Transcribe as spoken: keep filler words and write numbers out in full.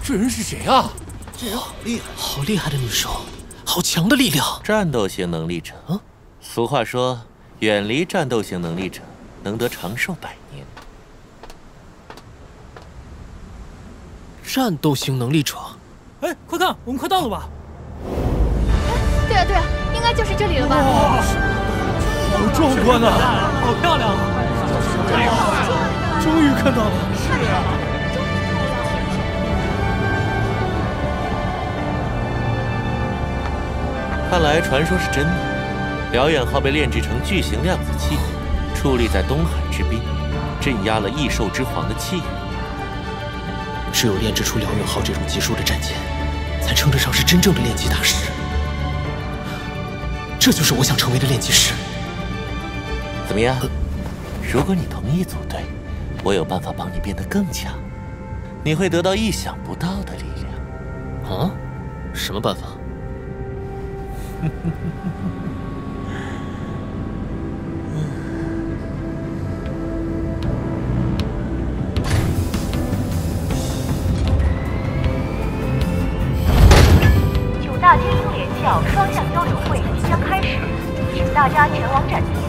这人是谁啊？这人好厉害， 好厉害的女手，好强的力量！ 战斗型能力者。 啊， 俗话说，远离战斗型能力者，能得长寿百年。 战斗型能力者。 哎，快看，我们快到了吧？ 哎，对啊对啊，应该就是这里了吧？ 哇，好壮观啊！好漂亮啊！终于看到了。是啊。 看来传说是真的，辽远号被炼制成巨型量子器，矗立在东海之滨，镇压了异兽之皇的气运。 只有炼制出辽远号这种级数的战舰，才称得上是真正的炼级大师。这就是我想成为的炼级师。 怎么样？如果你同意组队，我有办法帮你变得更强，你会得到意想不到的力量。 啊？什么办法？ 九大精英联校双向交流会即将开始，请大家前往展厅。